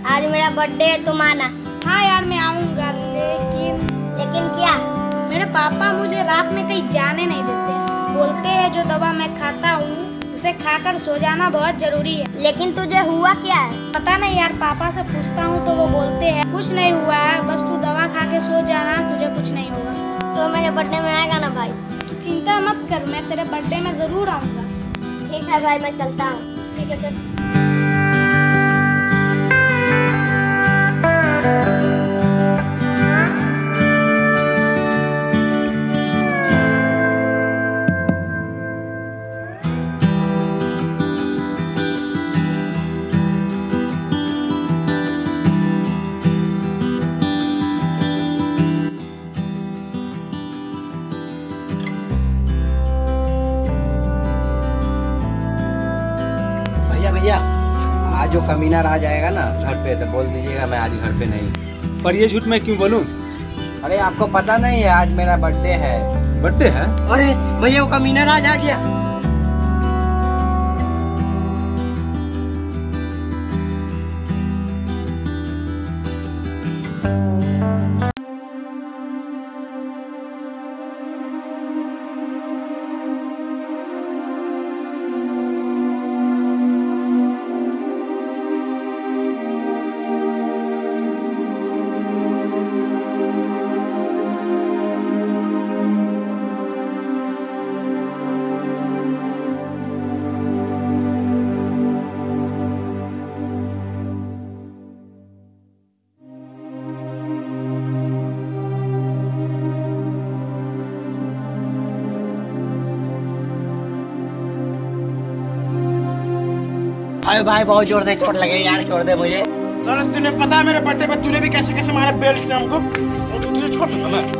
आज मेरा बर्थडे है, तुम आना। हाँ यार मैं आऊँगा, लेकिन क्या? मेरे पापा मुझे रात में कहीं जाने नहीं देते। बोलते हैं जो दवा मैं खाता हूँ उसे खाकर सो जाना बहुत जरूरी है। लेकिन तुझे हुआ क्या है? पता नहीं यार, पापा से पूछता हूँ तो वो बोलते हैं कुछ नहीं हुआ है, बस तू दवा खा के सो जाना, तुझे कुछ नहीं होगा। तो मेरे बर्थडे में आएगा ना भाई? तू चिंता मत कर, मैं तेरे बर्थडे में जरूर आऊँगा। ठीक है भाई, मैं चलता हूँ। ठीक है चल। भैया आज जो कमीना राज आएगा ना घर पे, तो बोल दीजिएगा मैं आज घर पे नहीं। पर ये झूठ मैं क्यों बोलूं? अरे आपको पता नहीं है आज मेरा बर्थडे है। बर्थडे है? अरे भैया वो कमीना राज आ गया। अरे भाई बहुत जोर से चोट लगे यार, छोड़ दे मुझे। सर तुझे पता है मेरे बर्थडे पे तूने भी कैसे कैसे मारा बेल्ट से हमको, और तुझे छोड़ दूंगा मैं।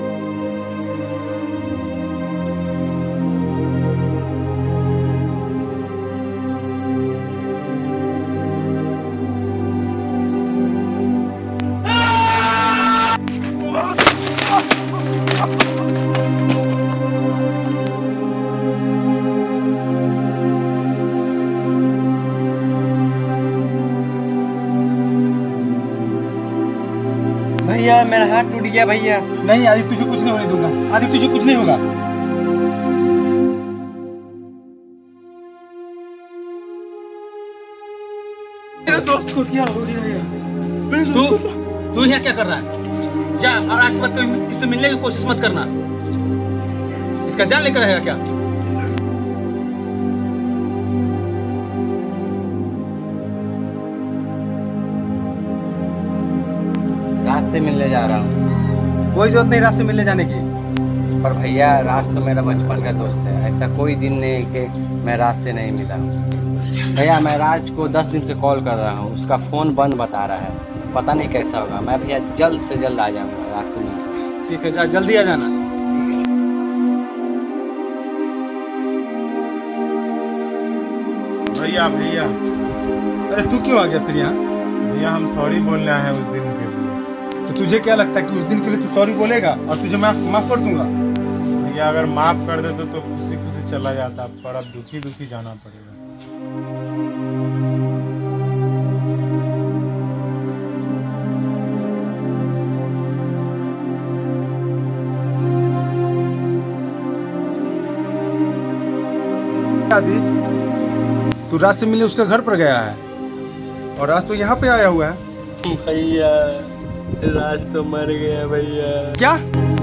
भैया मेरा हाथ टूट गया भैया। नहीं आदि, तुझे कुछ नहीं होने दूंगा। आदि तुझे कुछ नहीं होगा। मेरे दोस्त को क्या हो गया यार? तू यहाँ क्या कर रहा है? जा, और आज के बाद कोई इससे मिलने की कोशिश मत करना। इसका जान लेकर रहेगा क्या? रात से मिलने जा रहा हूँ। कोई जरूरत नहीं रात से मिलने जाने की। पर भैया राज तो मेरा बचपन का दोस्त है, ऐसा कोई दिन नहीं कि मैं राज से नहीं मिला। भैया मैं राज को 10 दिन से कॉल कर रहा हूँ, उसका फोन बंद बता रहा है, पता नहीं कैसा होगा। मैं भैया जल्द से जल्द आ जाऊंगा राज से मिलने। ठीक है, जा जल्दी आ जाना। भैया भैया अरे तू क्यों आ गया फिर यहाँ? भैया हम सॉरी बोलना है उस दिन के लिए। तो तुझे क्या लगता है कि उस दिन के लिए तू सॉरी बोलेगा और तुझे माफ कर दूंगा? भैया अगर माफ कर देते तो खुशी खुशी चला जाता, पर अब दुखी दुखी जाना पड़ेगा। तू राज से मिलने उसके घर पर गया है और राज तो यहाँ पे आया हुआ है। भैया राज तो मर गया भैया। क्या?